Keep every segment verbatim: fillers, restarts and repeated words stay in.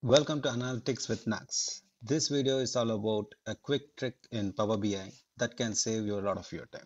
Welcome to Analytics with Nags. This video is all about a quick trick in Power B I that can save you a lot of your time.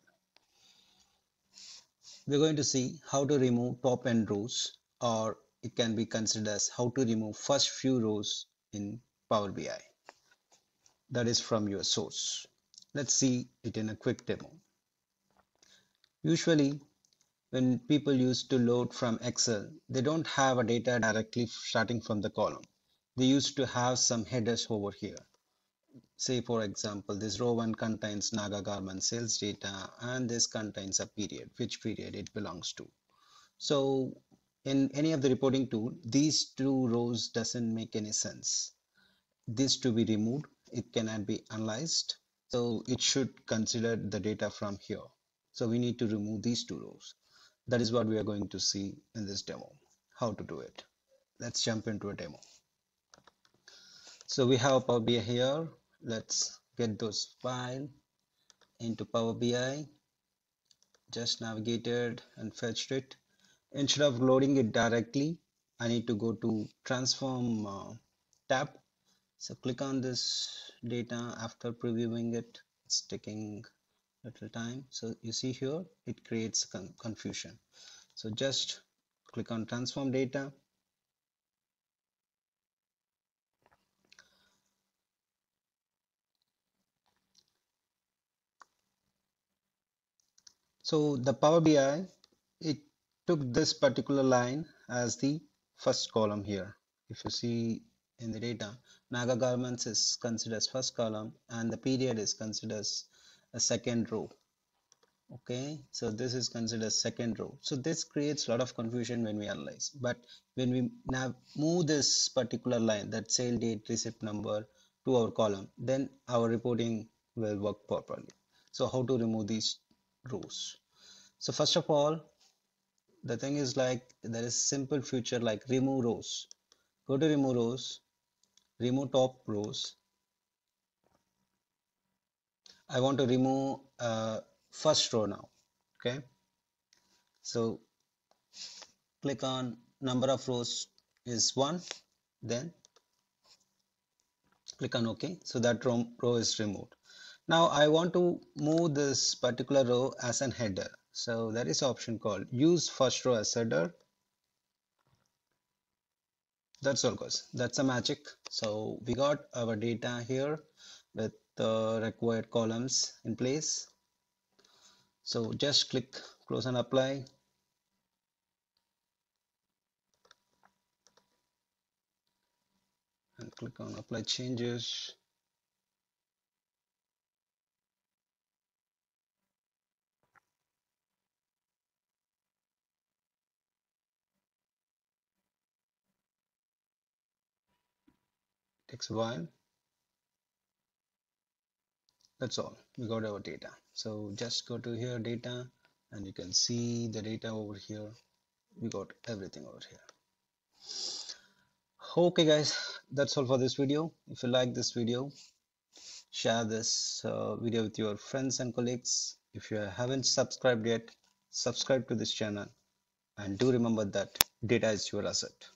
We're going to see how to remove top end rows, or it can be considered as how to remove first few rows in Power B I. That is from your source. Let's see it in a quick demo. Usually, when people used to load from Excel, they don't have a data directly starting from the column. They used to have some headers over here. Say for example, this row one contains Naga garment sales data and this contains a period, which period it belongs to. So in any of the reporting tool, these two rows doesn't make any sense. This to be removed, it cannot be analyzed. So it should consider the data from here. So we need to remove these two rows. That is what we are going to see in this demo, how to do it. Let's jump into a demo. So we have Power B I here. Let's get those files into Power B I. Just navigated and fetched it. Instead of loading it directly, I need to go to Transform uh, tab. So click on this data. After previewing it, it's taking a little time. So you see here, it creates con confusion. So just click on Transform Data. So the Power B I, it took this particular line as the first column here. If you see in the data, Naga garments is considered as first column and the period is considered as a second row. Okay, so this is considered as second row. So this creates a lot of confusion when we analyze. But when we now move this particular line, that sale date, receipt number, to our column, then our reporting will work properly. So how to remove these rows? So first of all, the thing is like there is simple feature like remove rows. Go to remove rows, remove top rows. I want to remove uh, first row now. Okay, so click on number of rows is one, then click on OK. So that row, row is removed. Now I want to move this particular row as an header. So there is an option called use first row as header. That's all guys. That's a magic. So we got our data here with the required columns in place. So just click close and apply. And click on apply changes. Takes a while. That's all. We got our data. So just go to here data and you can see the data over here. We got everything over here. Okay guys, that's all for this video. If you like this video, share this uh, video with your friends and colleagues. If you haven't subscribed yet, subscribe to this channel and do remember that data is your asset.